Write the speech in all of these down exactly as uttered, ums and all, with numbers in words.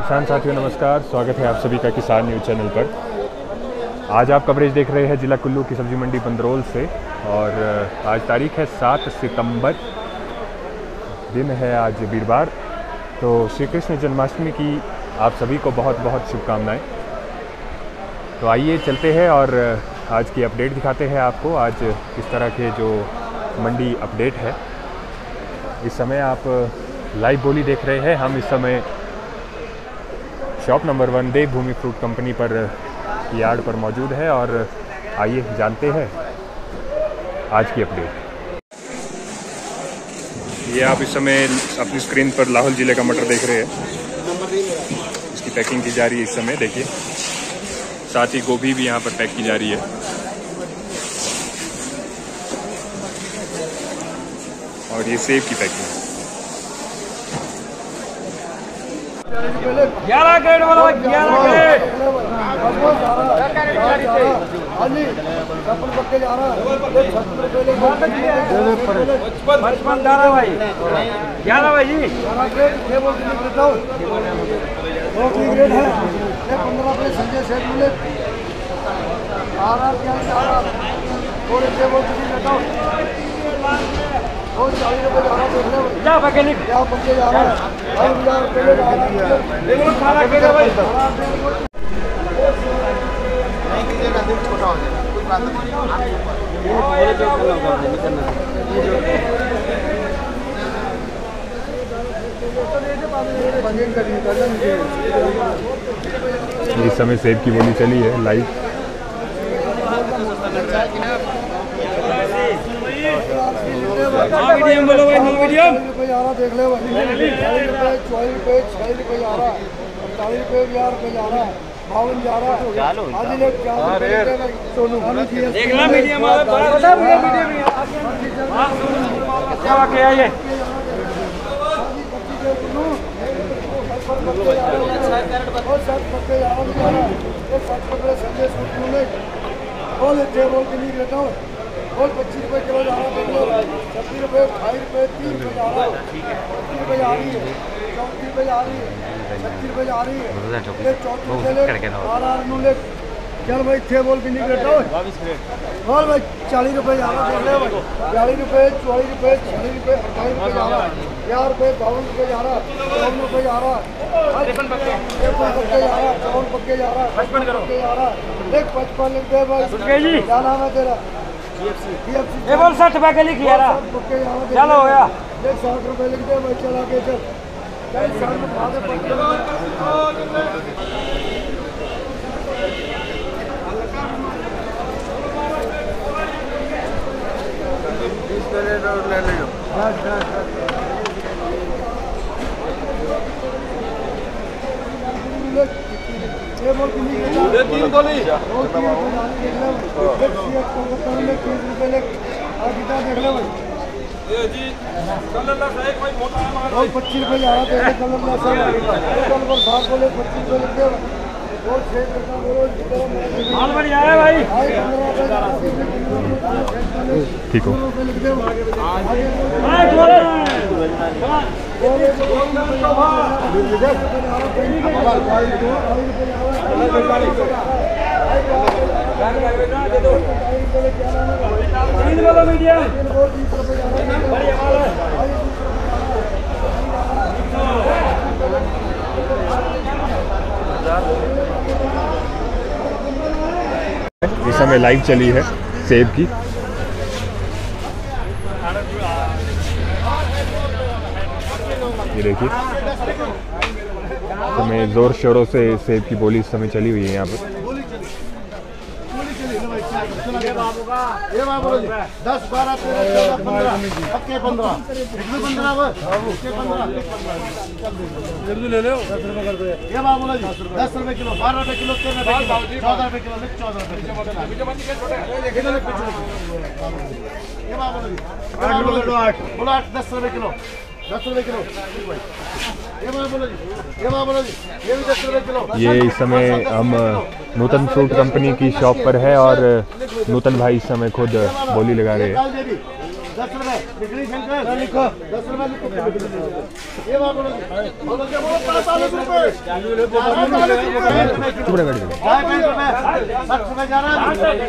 किसान साथियों नमस्कार, स्वागत है आप सभी का किसान न्यूज़ चैनल पर। आज आप कवरेज देख रहे हैं जिला कुल्लू की सब्जी मंडी बंदरोल से और आज तारीख है सात सितंबर, दिन है आज वीरवार। तो श्री कृष्ण जन्माष्टमी की आप सभी को बहुत बहुत शुभकामनाएं। तो आइए चलते हैं और आज की अपडेट दिखाते हैं आपको। आज इस तरह के जो मंडी अपडेट है, इस समय आप लाइव बोली देख रहे हैं। हम इस समय shop number one Devbhoomi fruit company पर यार्ड पर मौजूद है और आइए जानते हैं आज की अपडेट। ये आप इस समय अपनी स्क्रीन पर लाहौल ज़िले का मटर देख रहे हैं। इसकी पैकिंग की जा रही है इस समय, देखिए। साथ ही गोभी भी यहाँ पर पैक की जा रही है और ये सेब की पैकिंग। ग्यारह ग्रेड वाला ग्यारह ग्रेड पचपन दाना भाई ग्यारह भाई जी ग्रेड है पंद्रह पे संजय सेठ मिले थोड़े टेबल बताओ चालीस रुपये जा रहा है क्या पके क्या पके जा रहा है इस समय सेब की बोली चली है लाइव। मीडियम बोलो भाई, नो मीडियम देख ले चौबीस रुपये छः रुपये जा रहा है, चालीस रुपये ग्यारह रुपये जा रहा है, बावन जा रहा है। देखना मीडियम क्या क्या ये और पच्चीस रुपये किलो जा रहा है, छत्तीस रुपये ढाई रुपये तीन रुपये जा रहा है, पच्चीस रुपये जा रही है, चौंतीस रुपये जा रही है, छत्तीस रुपये जा रही है, चौंतीस रुपये ले चल भाई थे बोल भी नहीं करता बोल भाई चालीस रुपये जा रहा है, बयालीस रुपये चौलीस रुपये छियालीस रुपये अट्ठाईस रुपये जा रहा है, ग्यारह रुपये बावन रुपये जा रहा है, चौवन रुपये जा रहा है, तिरपन पक्के जा रहा है, चौवन पक्के जा रहा है, पचपन पक्के जा रहा है, एक पचपन लिख दे भाई। क्या नाम है तेरा? ये बोल साठ रुपए के लिख यार, चलो भैया साठ रुपए लिख दे भाई, चला के चल ले लो। ये बोल ये तीन गोली तीस रुपये ले और कितना देख ले भाई जी और पच्चीस रुपये जा रहा है कलर सात बोले पच्चीस रुपये लिखते और छः माल बढ़िया है भाई। ठीक हो इस समय लाइव चली है सेब की। ये देखिए समय जोर शोरों से सेब की बोली इस समय चली हुई है यहाँ पर। दस बारह तेरह पंद्रह पक्के पंद्रह जल्दी ले लो। ये बात बोला जी दस रुपए किलो बारह रुपए किलो चौदह रुपए किलो चौदह रुपए ये बात बोलो आठ बोलो आठ दस रुपए किलो दस रुपए किलो ये बात बोलो जी ये बात बोलो जी ये भी दस रुपए किलो। ये इस समय हम नूतन फ्रूट कंपनी की शॉप पर है और नूतन भाई इस समय खुद बोली लगा रहे हैं। दस रुपए बिक्री शंकर लिखो दस रुपए लिखो ये बात बोलो बोलो क्या बोलो पैंतालीस रुपए टुकड़े बैठ गए चाय पैंतीस रुपए साठ रुपए जा रहा है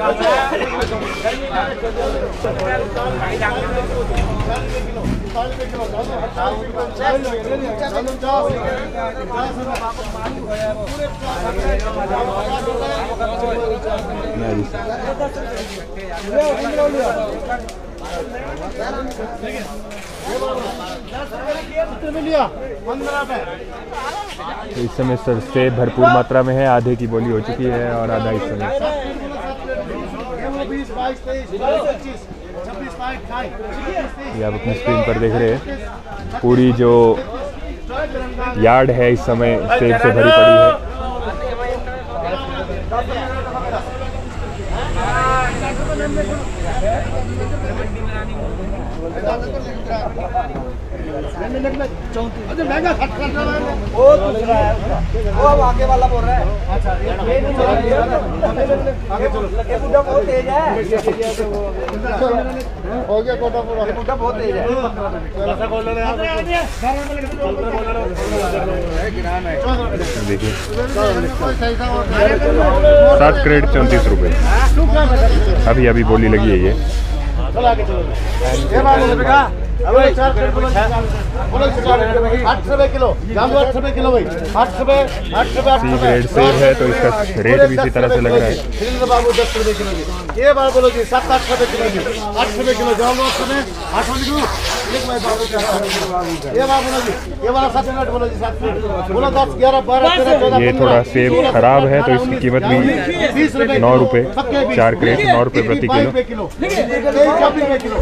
तो इस समय सर सेब भरपूर मात्रा में है, आधे की बोली हो चुकी है और आधा इस समय ये आप अपनी स्क्रीन पर देख रहे हैं। पूरी जो यार्ड है इस समय सेब से भरी पड़ी है। महंगा वो दूसरा है, वो अब आगे वाला बोल रहा है। अच्छा ये नहीं आगे चलो, ये बुड्ढा बहुत तेज है। हो गया कोटा पूरा, ये बुड्ढा बहुत तेज है। देखिए सात क्रेट चौंतीस रुपये अभी अभी बोली लगी है ये। आठ रुपए किलो जाम आठ रुपए किलो भाई आठ रुपए आठ रुपए सी ग्रेड सेब है तो इसका रेट भी इसी तरह से लग रहा है। बाबू दस रुपए किलो जी ये बार बोलो जी सात आठ रुपए किलो जी आठ रुपए किलो जाम आठ रुपए आठ रुपए किलो एक भाई बाबू ये बार बोलो जी ये वाला सात मिनट बोलो जी सात मिनट बोलो दस ग्यारह बारह तेरह चौदह ये थोड़ा सेब खराब है तो इसकी कीमत भी नौ रुपये चार क्रेट नौ रुपये प्रति किलो। चौबीस रुपए किलो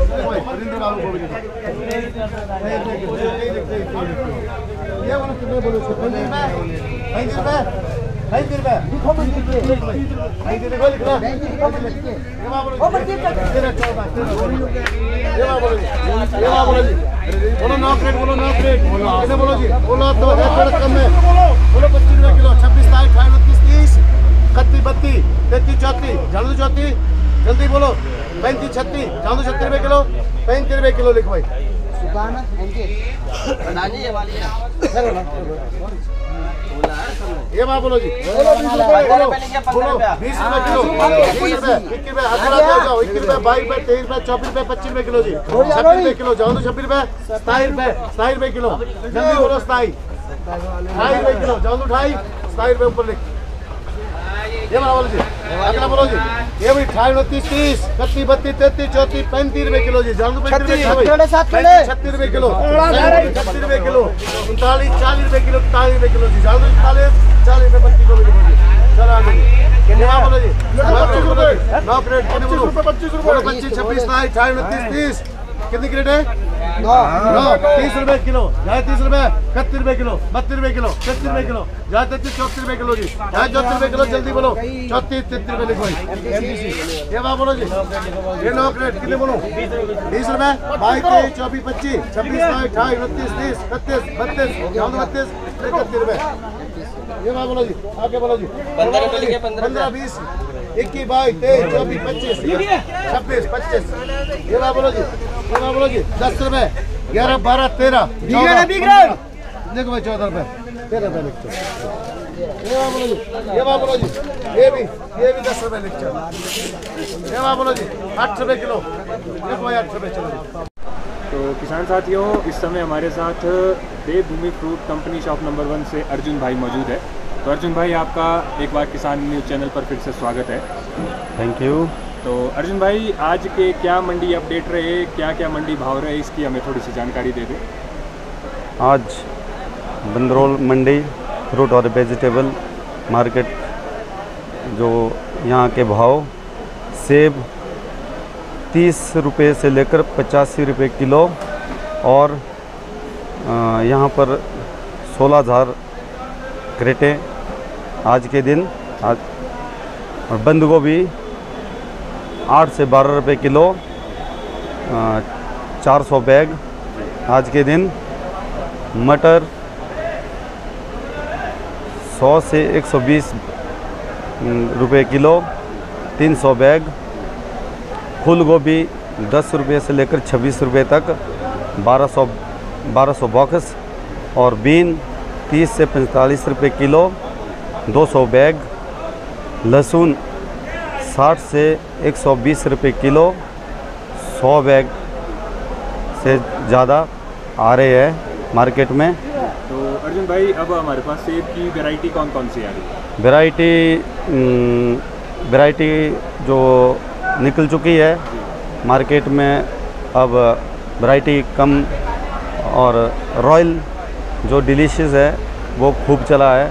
ये वाला कितने बोलो पैंतीस रुपए पैंतीस रुपए पैंतीस रुपए लिख लो ये बात बोलो तेरह चौदह ये बात बोलो ये बात बोलो जी बोलो नौ क्रेट बोलो नौ क्रेट कितने बोलो जी बोलो तो थोड़ा कम है बोलो पच्चीस रुपए किलो छब्बीस तारीख अठारह उनतीस तीस इकतीस बत्तीस तैंतीस चौंतीस जल्दी चौंतीस जल्दी बोलो पैंतीस छत्तीस चांदू छत्तीस रुपए किलो पैंतीस रुपए किलो लिख भाई ये बात बोलो जी बोलो बीस रुपए बोलो बीस रुपए किलो इक्कीस रुपए इक्कीस रुपए हजार जाओ इक्कीस रुपए बाईस रुपए तेईस रुपए चौबीस रुपए पच्चीस रुपए किलो जी छब्बीस रुपए किलो जाओ तो छब्बीस रुपए सताईस रुपए सताईस रुपए किलो जल्दी बोलो सताईस अठाईस रुपए किलो जाओ तो अठाईस सताईस रुपए ऊपर लिख ये बोलो जी अगला बोलो जी ये भी अठारह उनतीस तीस इकतीस बत्तीस तैंतीस चौंतीस पैंतीस रुपए किलो जी जान दो छत्तीस रुपए किलो छत्तीस रुपए किलो उनतालीस चालीस रुपए किलो इकतालीस रुपए किलो जी जान दो इकतालीस चालीस रुपए पच्चीस रुपए किलो जी चलो आगे बोलो जी नौ क्रेट पच्चीस रुपए पच्चीस रुपए पच्चीस छब्बीस अठारह उनतीस तीस कितनी क्रेट है नौ तीस रुपए किलो जाए तीस रुपए इकतीस रुपए किलो बत्तीस रुपए किलो तैतीस रुपए किलो जाए तैतीस चौतीस रुपए किलो जी जाए चौतीस रुपए किलो जल्दी बोलो चौतीस तैतीस रुपए लिखो ये बात बोलो जी ये नौ क्रेट कितने बोलो बीस रुपए बाईस तेईस चौबीस पच्चीस छब्बीस अठाईस उनतीस तीस इकतीस बत्तीस बत्तीस इकतीस रुपए ये बात बोलो जी आगे बोलो जी पंद्रह बीस इक्कीस बाईस तेईस चौबीस पच्चीस छब्बीस पच्चीस ये बात बोलो जी ये बात बोलो जी दस रुपए ग्यारह बारह तेरह देखो भाई चौदह रुपए तेरह रुपए लिख ये बात बोलो जी ये बात बोलो जी ये भी ये भी दस रुपए लिख ये बात बोलो जी आठ रुपए किलो देखो भाई आठ रुपए चलो। तो किसान साथियों इस समय हमारे साथ Devbhoomi fruit company shop number one से अर्जुन भाई मौजूद है। तो अर्जुन भाई आपका एक बार किसान न्यूज़ चैनल पर फिर से स्वागत है। Thank you. तो अर्जुन भाई आज के क्या मंडी अपडेट रहे, क्या क्या मंडी भाव रहे, इसकी हमें थोड़ी सी जानकारी दे दें। आज बंदरोल मंडी फ्रूट और वेजिटेबल मार्केट जो यहाँ के भाव सेब तीस रुपये से लेकर पचासी रुपये किलो और यहाँ पर सोलह हज़ार क्रेटें आज के दिन आज और बंद गोभी आठ से बारह रुपये किलो चार सौ बैग आज के दिन मटर सौ से एक सौ बीस रुपये किलो तीन सौ बैग फूल गोभी दस रुपये से लेकर छब्बीस रुपये तक बारह सौ बारह सौ बॉक्स, और बीन तीस से पैंतालीस रुपये किलो दो सौ बैग, लहसुन साठ से एक सौ बीस रुपये किलो सौ बैग से ज़्यादा आ रहे हैं मार्केट में। तो अर्जुन भाई, अब हमारे पास सेब की वैरायटी कौन कौन सी आ रही है? वैरायटी वैरायटी जो निकल चुकी है मार्केट में, अब वैरायटी कम, और रॉयल जो डिलीशियस है वो खूब चला है।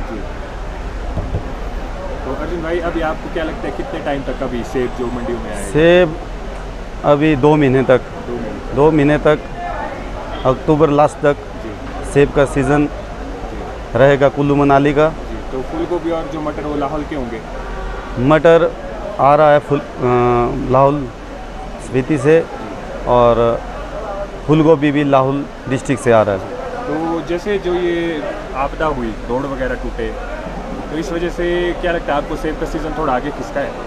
तो अर्जुन भाई, अभी आपको क्या लगता है कितने टाइम तक अभी सेब जो मंडियों में आएगा? सेब अभी दो महीने तक दो महीने दो महीने तक अक्टूबर लास्ट तक सेब का सीज़न रहेगा कुल्लू मनाली का। जी। तो फूल गोभी और जो मटर वो लाहौल के होंगे? मटर आ रहा है फुल अ, लाहौल स्पीति से, और फूल गोभी भी लाहौल डिस्ट्रिक्ट से आ रहा है। तो जैसे जो ये आपदा हुई, रोड वगैरह टूटे, तो इस वजह से क्या लगता है आपको सेब का सीज़न थोड़ा आगे खिसका है?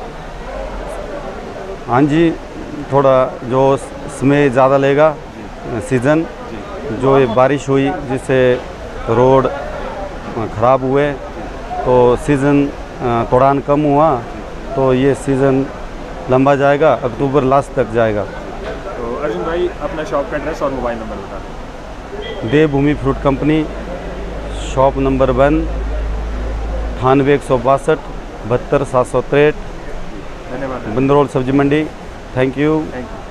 हाँ जी, थोड़ा जो समय ज़्यादा लेगा सीज़न, जो ये बारिश हुई जिससे रोड ख़राब हुए तो सीज़न तोड़ान कम हुआ, तो ये सीज़न लंबा जाएगा, अक्टूबर लास्ट तक जाएगा। तो अर्जुन भाई, अपना शॉप का एड्रेस और मोबाइल नंबर बता दें। Devbhoomi fruit company, shop number one, अठानवे एक सौ बासठ बहत्तर सात सौ तिरसठ, धन्यवाद। बंदरोल सब्जी मंडी। Thank you. Thank you.